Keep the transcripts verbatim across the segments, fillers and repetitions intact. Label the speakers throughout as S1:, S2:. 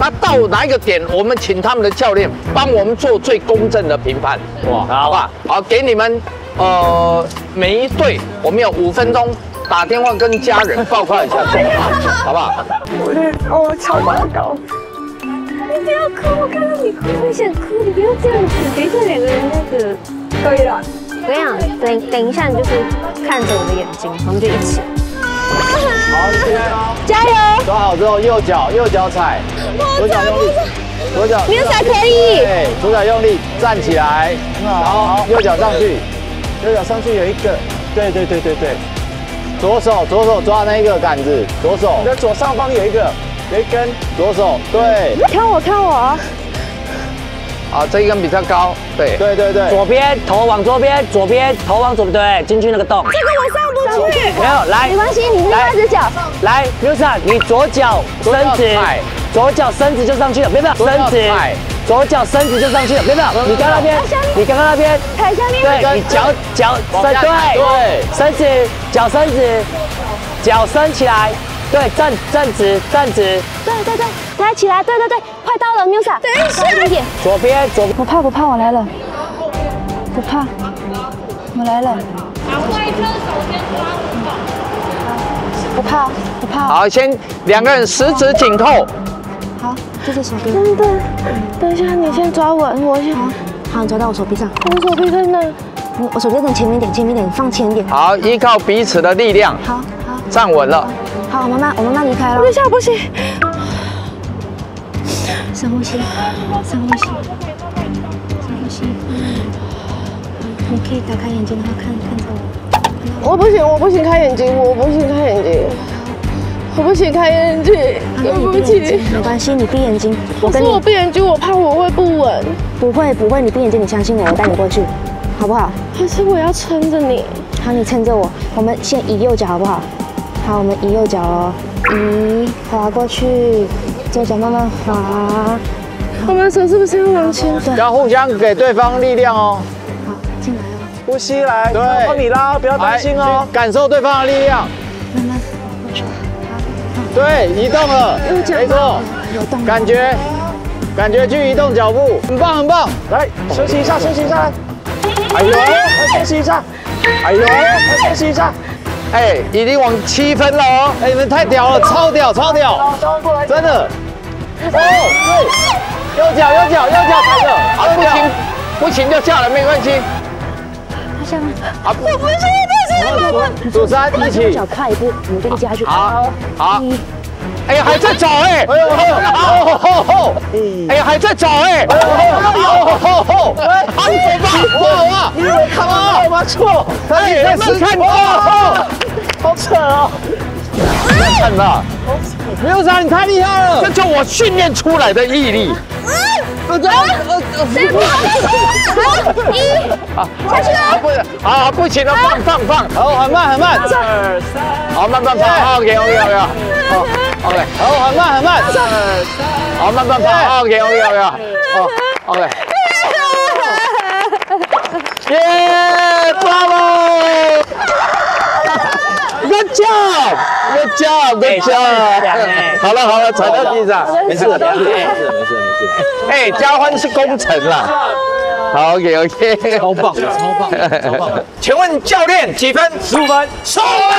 S1: 他到哪一个点，我们请他们的教练帮我们做最公正的评判，哇，好吧，好，给你们，呃，每一队我们有五分钟打电话跟家人报告一下状况，好不好？
S2: 我的哦，超糟糕。你不要哭，我看到你哭，我想哭，你不要这样子，等一下两个人那个可以了。我跟你讲，等等一下你就是看着我的眼睛，我们就一起。
S3: 好，起来哦！
S2: 加油！
S3: 抓好之后，右脚右脚踩，左脚用力，左脚
S2: 没有踩可以。
S3: 对，左脚用力站起来，然后右脚上去，右脚上去有一个，对对对对对，左手左手抓那一个杆子，左手，你的左上方有一个有一根，左手对，
S2: 看我看我啊！
S1: 啊，这一根比较高，对
S3: 对对对，
S4: 左边头往左边，左边头往左边，对，进去那个洞。
S2: 这个我上不去。
S4: 没有，来，
S2: 没关系，你是那只脚。
S4: 来 ，Musa， 你左脚伸直，左脚伸直就上去了，别不要伸直，左脚伸直就上去了，别不要，你刚那边，你刚刚那边，
S2: 踩下面，
S4: 对，你脚脚伸对，
S3: 对，
S4: 伸直，脚伸直，脚伸起来，对，站站直，站直，
S2: 对对对，抬起来，对对对，快到了 ，Musa， 等一下，一点，
S4: 左边左边，
S2: 不怕不怕，我来了，不怕，我来了。不怕不怕。
S1: 好，先两个人十指紧扣。
S2: 好，这是手臂。真的，等一下，你先抓稳，我先。好，好，你抓到我手臂上。我手臂在哪？我我手臂在前面点，前面点，放前一点。
S1: 好，依靠彼此的力量。
S2: 好，好，
S1: 站稳了。
S2: 好，慢慢，我慢慢离开了。等一下，不行。深呼吸，深呼吸，深呼吸。你可以打开眼睛，然后看看着我。
S5: 我不行，我不行开眼睛，我不行开眼睛，我不行开眼睛，对不起。
S2: 没关系，你闭眼睛。我跟你，
S5: 我闭眼睛，我怕我会不稳。
S2: 不会不会，你闭眼睛，你相信我，我带你过去，好不好？
S5: 可是我要撑着你。
S2: 好，你撑着我。我们先移右脚，好不好？好，我们移右脚哦，移滑过去，左脚慢慢滑。
S5: 我们手是不是要往前？
S3: 要互相给对方力量哦。
S2: 好，进来哦。
S3: 呼吸来，对，帮你拉，不要担心哦，感受对方的力量。
S2: 慢慢过去。
S3: 对，移动了，没错，
S2: 有动，
S3: 感觉，感觉去移动脚步，很棒很棒。来，休息一下，休息一下。哎呦，再休息一下。哎呦，再休息一下。
S1: 哎，已经往七分了哦！
S3: 哎，你们太屌了，超屌，超屌，真的。哦，对，右脚，右脚，右脚踩着，
S1: 好，不行，不行就下来，没关系。
S2: 下吗？
S1: 啊，
S5: 我不行，不行，
S3: 数三一起。
S2: 脚跨一步，我们跟下去。
S1: 好，好。哎呀，还在走哎！
S3: 哎呦，吼吼吼！
S1: 哎呀，还在走哎！
S3: 哎呦，吼吼！
S1: 好走吧！
S3: 哇哇！你有没有看到吗？错！
S1: 哎，有没有看到？
S3: 好扯哦！
S1: 看到？
S3: 没有啥，你太厉害了！
S1: 这就我训练出来的毅力。
S5: 呃呃呃，谁不好？一，下去了。
S1: 不是，好，不行了，放放放，
S3: 好，很慢很慢。
S1: 二三，好，慢慢放。OK OK OK， 好 OK，
S3: 好，很慢很慢。
S1: 好，慢慢放。OK OK OK， 好 OK。耶 ，Bravo！ Good job! Good job! Good job! 好了好了，踩到地上，没事没事没事没事没事。哎，交欢是工程啦。好 ，OK OK，
S3: 超棒超棒超棒！
S1: 请问教练几分？十五分。收！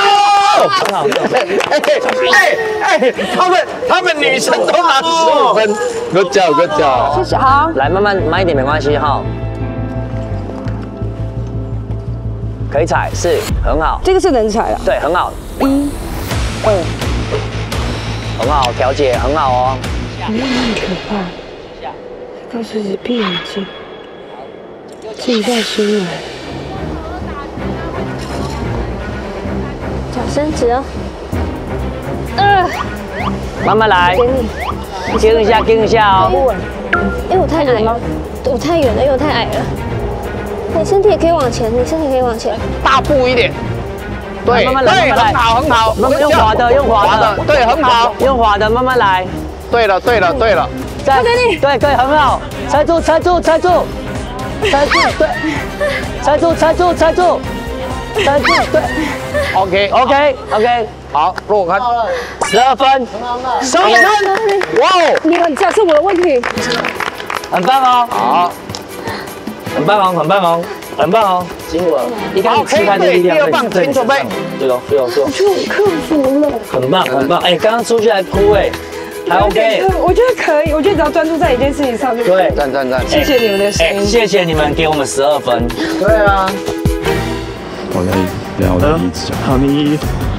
S1: 哎哎哎，他们他们女生都拿十五分。Good job! Good job!
S2: 谢谢，好。
S4: 来，慢慢慢一点没关系哈。可以踩，是很好。
S5: 这个是能踩的。
S4: 对，很好。
S5: 一、二，
S4: 很好，调节很好哦。
S5: 没有很可怕。告诉自己闭眼睛，静下心来。
S2: 脚伸直哦。
S5: 呃，
S4: 慢慢来，
S2: 给你。
S4: 跟一下，跟一下哦。
S2: 不稳，因为我太矮了，我太远了，因为我太矮了。你身体也可以往前，你身体可以往前，
S1: 大步一点。对，
S4: 慢慢来，
S1: 对，很好，很好。
S4: 慢慢用滑的，用滑的，
S1: 对，很好，
S4: 用滑的，慢慢来。
S1: 对了，对了，对了。
S4: 再给你，对，可以，很好。踩住，踩住，踩住，踩住，对，踩住，踩住，踩住，踩住，对。
S1: OK
S4: OK OK，
S1: 好，让我看，
S4: 十二分，
S1: 十二分，哇哦，
S2: 你们这是我的问题。
S4: 很棒哦，
S1: 好，
S4: 很棒哦，很棒哦，很棒哦，金文，一开始期待的力量，
S1: 第二棒，请准备。
S4: 对哦，对哦，对哦，
S2: 就克服了。
S4: 很棒，很棒，哎，刚刚出去还扑哎，还 OK，
S5: 我觉得可以，我觉得只要专注在一件事情上就可以。
S4: 对，
S1: 赞赞赞，
S5: 谢谢你们的声
S4: 哎，
S5: 音。
S4: 谢谢你们给我们十二分，
S1: 对啊，
S6: 我的椅子，等下我的椅子讲。好，你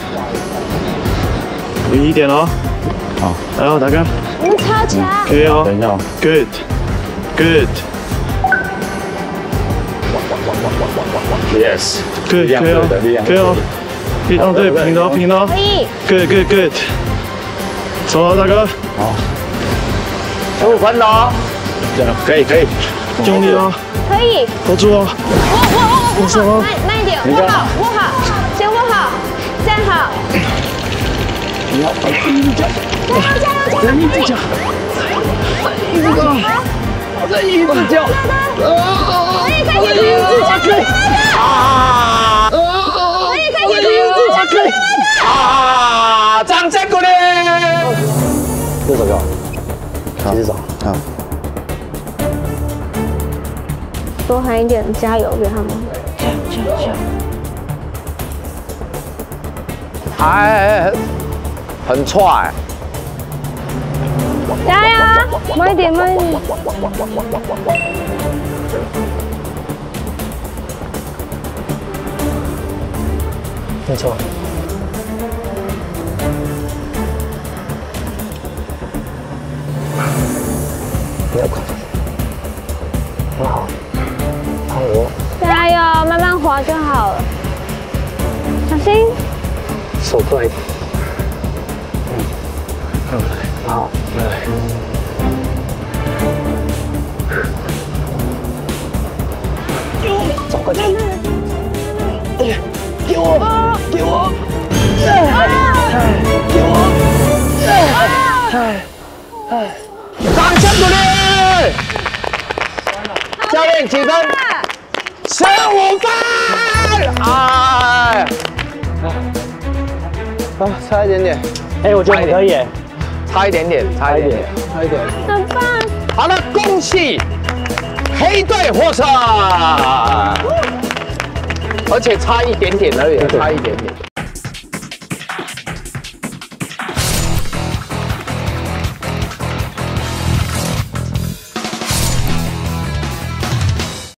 S6: 你一点哦。好，来哦，大哥。
S2: 我们超强。
S6: 可以哦。
S3: 等一下哦。
S6: Good, good,
S1: Yes，
S6: good，可以哦，可以哦。平哦，对，平的哦，平的哦。
S2: 可以。
S6: Good, good, good。走哦，大哥。
S1: 十五分了哦，可以可以，
S6: 用力哦，
S2: 可以。
S6: 握住哦。
S2: 握握握握好，
S6: 手哦
S2: 慢慢一点，握好握好，先握好，站好。
S6: 你要加油加油加油！一直叫，一直叫，我在一直叫。
S2: 可以可以可以可以。
S1: 啊，
S2: 可以可以可以可以。
S1: 啊，掌声鼓励。
S3: 右手给我，其实手，好，
S2: 多喊一点加油给他们。
S1: 哎，很踹。
S2: 加油，慢一点慢一点。
S4: 没错。不要快，很好，看我，
S2: 加油，慢慢滑就好了。小心。
S4: 手快一点。嗯，好，来。走快点！给我，给我，给我！
S1: 掌声鼓励！教练几分？十五分！哎，
S3: 啊，差一点点，
S4: 哎，我觉得你可以哎，
S1: 差一点点，差一点点。
S3: 差一点。
S2: 很棒。
S1: 好了，恭喜黑队获胜，而且差一点点而已，差一点点。